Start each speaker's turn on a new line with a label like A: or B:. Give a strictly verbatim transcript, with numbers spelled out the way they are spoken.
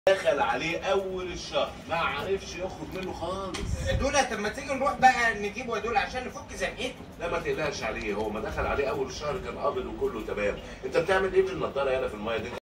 A: دخل عليه اول الشهر ما عرفش يخرج منه خالص.
B: دول طب ما تيجي نروح بقى نجيبه دول عشان نفك زنقته.
A: لا ما تقلقش عليه، هو ما دخل عليه اول الشهر كان قابض وكله تمام. انت بتعمل ايه بالنضاره يالا في الميه دي؟